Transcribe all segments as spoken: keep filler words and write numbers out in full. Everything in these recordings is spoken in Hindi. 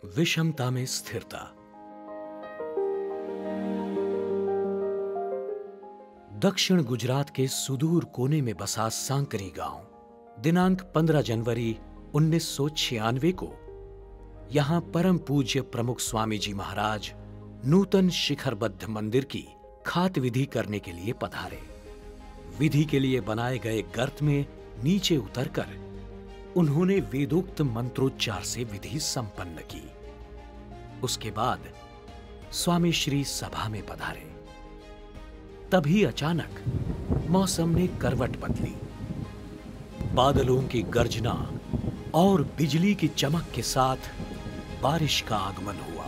विषमता में स्थिरता। दक्षिण गुजरात के सुदूर कोने में बसा सांकरी गांव दिनांक पंद्रह जनवरी उन्नीस सौ छियानवे को यहां परम पूज्य प्रमुख स्वामी जी महाराज नूतन शिखरबद्ध मंदिर की खात विधि करने के लिए पधारे। विधि के लिए बनाए गए गर्त में नीचे उतरकर उन्होंने वेदोक्त मंत्रोच्चार से विधि संपन्न की। उसके बाद स्वामी श्री सभा में पधारे। तभी अचानक मौसम ने करवट बदली। बादलों की गर्जना और बिजली की चमक के साथ बारिश का आगमन हुआ।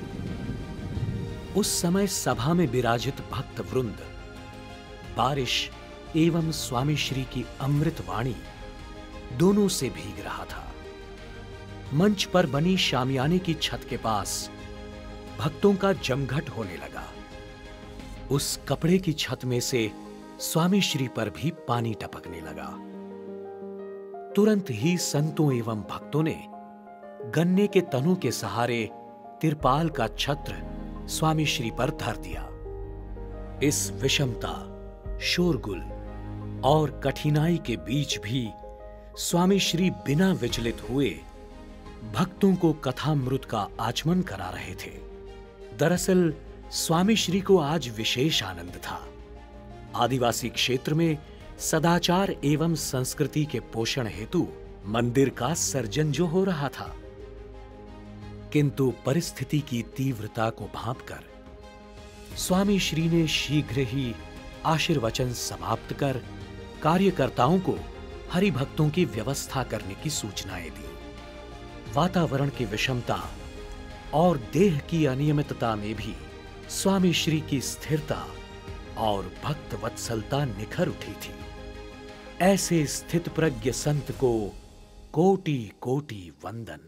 उस समय सभा में विराजित भक्त वृंद बारिश एवं स्वामी श्री की अमृत वाणी दोनों से भीग रहा था। मंच पर बनी शामियाने की छत के पास भक्तों का जमघट होने लगा। उस कपड़े की छत में से स्वामी श्री पर भी पानी टपकने लगा। तुरंत ही संतों एवं भक्तों ने गन्ने के तनों के सहारे तिरपाल का छत्र स्वामी श्री पर धर दिया। इस विषमता, शोरगुल और कठिनाई के बीच भी स्वामी श्री बिना विचलित हुए भक्तों को कथामृत का आचमन करा रहे थे। दरअसल स्वामी श्री को आज विशेष आनंद था। आदिवासी क्षेत्र में सदाचार एवं संस्कृति के पोषण हेतु मंदिर का सर्जन जो हो रहा था, किंतु परिस्थिति की तीव्रता को भांपकर स्वामी श्री ने शीघ्र ही आशीर्वचन समाप्त कर कार्यकर्ताओं को हरि भक्तों की व्यवस्था करने की सूचनाएं दी। वातावरण की विषमता और देह की अनियमितता में भी स्वामी श्री की स्थिरता और भक्त वत्सलता निखर उठी थी। ऐसे स्थित प्रज्ञ संत को कोटि कोटि वंदन।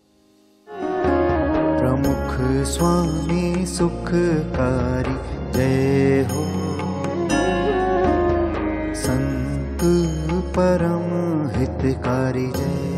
प्रमुख स्वामी सुखकारी जय हो, संत परम हितकारी जय।